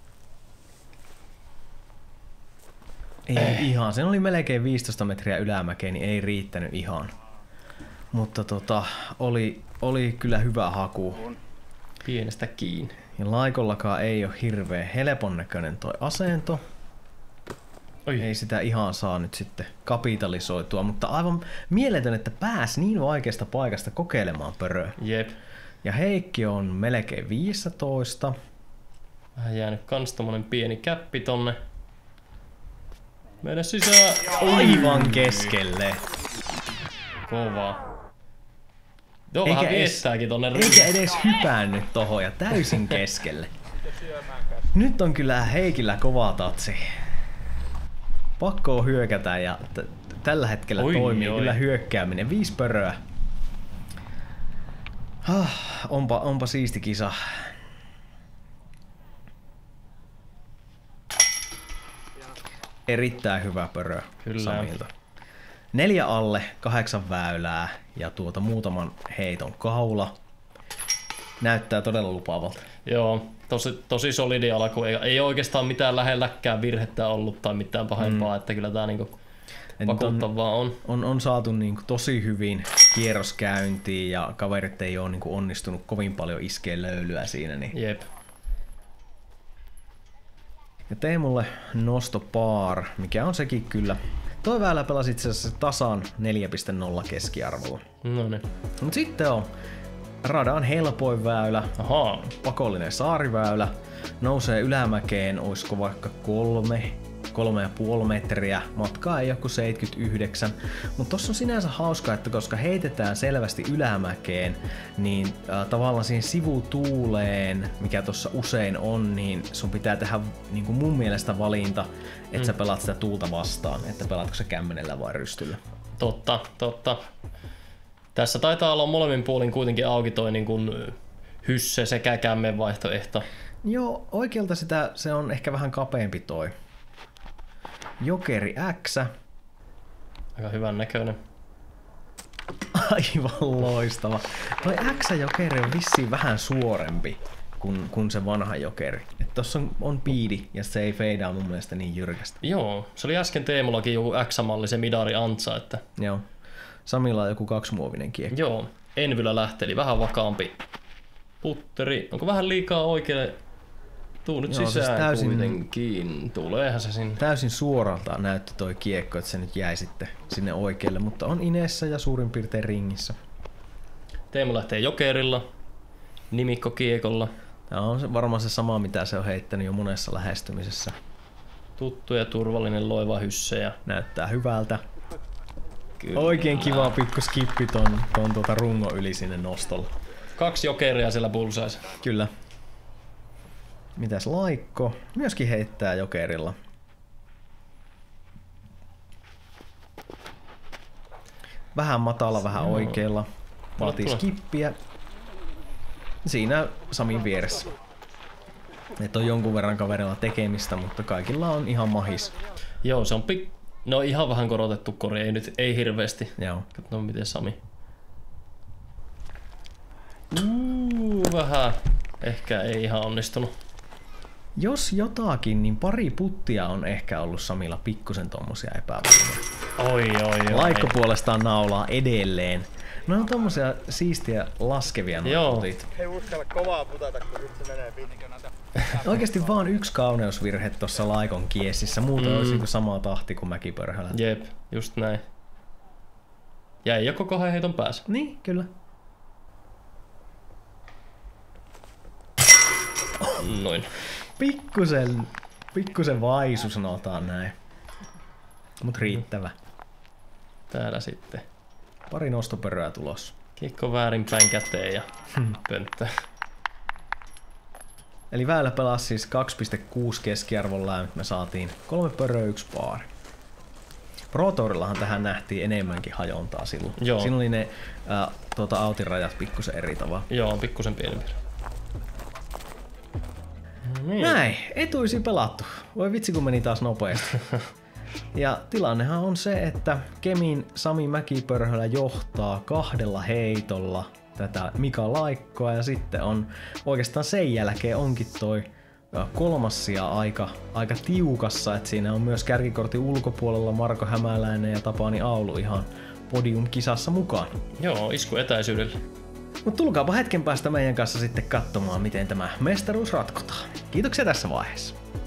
Ei ihan. Sen oli melkein 15 metriä ylämäkeen, niin ei riittänyt ihan. Mutta oli kyllä hyvä haku. Pienestä kiinni. Ja Laikollakaan ei ole hirveän helpon näköinen toi asento. Oi. Ei sitä ihan saa nyt sitten kapitalisoitua, mutta aivan mieletön, että pääsi niin vaikeasta paikasta kokeilemaan pöröä. Jep. Ja Heikki on melkein 15. Vähän jäänyt kans tommonen pieni käppi tonne. Mene sisään. Aivan keskelle. Kova. Joo, vähän viestääkin tonne. Eikä edes hypännyt tohon ja täysin keskelle. Nyt on kyllä Heikillä kova tatsi. Pakko on hyökätä ja tällä hetkellä toimii kyllä hyökkääminen. 5 pöröä. Onpa siisti kisa. Erittäin hyvä pörö Samilta. 4 alle, 8 väylää ja muutaman heiton kaula. Näyttää todella lupaavalta. Joo, tosi solidi alku. Ei oikeastaan mitään lähelläkään virhettä ollut tai mitään pahempaa, että kyllä tää niinku vakuuttavaa on. On saatu niinku tosi hyvin kierroskäyntiin ja kaverit ei oo niinku onnistunut kovin paljon iskeen löylyä siinä. Niin. Jep. Ja Teemulle nostopaar, mikä on sekin kyllä. Toi väylä pelasi itse asiassa tasan 4.0 keskiarvolla. No niin. Mut sitten on radan helpoin väylä, Ahaa. pakollinen saariväylä, nousee ylämäkeen, oisko vaikka 3,5 metriä, matkaa ei ole kuin 79, mutta tossa on sinänsä hauska, että koska heitetään selvästi ylämäkeen, niin tavallaan siihen sivutuuleen, mikä tossa usein on, niin sun pitää tehdä niin kuin mun mielestä valinta, että sä pelaat sitä tuulta vastaan, että pelaatko sä kämmenellä vai rystyllä. Totta. Tässä taitaa olla molemmin puolin kuitenkin auki toi niin kuin hysse sekä kämmen vaihtoehto. Joo, oikealta sitä se on ehkä vähän kapeampi toi. Jokeri X. Aika hyvän näköinen. Aivan loistava. Toi X-jokeri on vissiin vähän suorempi kuin se vanha jokeri. Et tossa on piidi ja se ei feidaa mun mielestä niin jyrkästi. Joo, se oli äsken Teemullakin joku X-malli, se Midari Antsa, että... Joo. Samilla on joku 2-muovinen kiekko. Joo, Envylä lähteli, vähän vakaampi putteri. Onko vähän liikaa oikealle? Tuu nyt sisään siis täysin, kuitenkin. Tuleehan se sinne. Täysin suoralta näytti toi kiekko, että se nyt jäi sitten sinne oikealle, mutta on ineessä ja suurin piirtein ringissä. Teemu lähtee jokerilla, nimikko kiekolla. Tämä on varmaan se sama, mitä se on heittänyt jo monessa lähestymisessä. Tuttu ja turvallinen loiva hysse. Näyttää hyvältä. Kyllä. Oikein kiva pikku skippi ton rungon yli sinne nostolle. 2 jokeria siellä pulsaisi. Kyllä. Mitäs Laikko? Myöskin heittää jokerilla. Vähän matala, vähän oikealla. Vaatii skippiä. Siinä Samin vieressä. Et on jonkun verran kaverilla tekemistä, mutta kaikilla on ihan mahis. Joo, se on no ihan vähän korotettu kori, ei hirveästi. Joo. Katsotaan miten Sami. Vähän. Ehkä ei ihan onnistunut. Jos jotakin, niin pari puttia on ehkä ollut Samilla pikkusen tommosia epävarmoja. Oi. Laikko puolestaan naulaa edelleen. Ne on tommosia siistiä laskevia putit. Ei uskalla kovaa putata, kun nyt se menee pitkin. Oikeesti vaan yksi kauneusvirhe tossa Laikon kiesissä. Muuten olisi sama tahti kuin Mäkipörhälä. Jep, just näin. Ja ei oo koko heiton päässä. Niin, kyllä. Noin. Pikkusen vaisu sanotaan näin. Mut riittävä. Täällä sitten. Pari nostopöröä tulossa. Kiekko väärinpäin käteen ja pönttö. Eli väylä pelasi siis 2.6 keskiarvolla ja me saatiin 3 pöröä 1 paari. Pro Tourillahan tähän nähtiin enemmänkin hajontaa silloin. Joo. Siinä oli ne autirajat pikkusen eri tavalla. Joo, pikkusen pienempi. Niin. Näin, etuisi pelattu. Voi vitsi kun meni taas nopeasti. Ja tilannehan on se, että Kemin Sami Mäkipörhölä johtaa 2 heitolla tätä Mika Laikkoa ja sitten on oikeastaan sen jälkeen onkin toi 3. sija aika tiukassa, että siinä on myös kärkikortin ulkopuolella Marko Hämäläinen ja Tapani Aulu ihan podium-kisassa mukaan. Joo, isku etäisyydellä. Mutta tulkaapa hetken päästä meidän kanssa sitten katsomaan, miten tämä mestaruus ratkotaan. Kiitoksia tässä vaiheessa.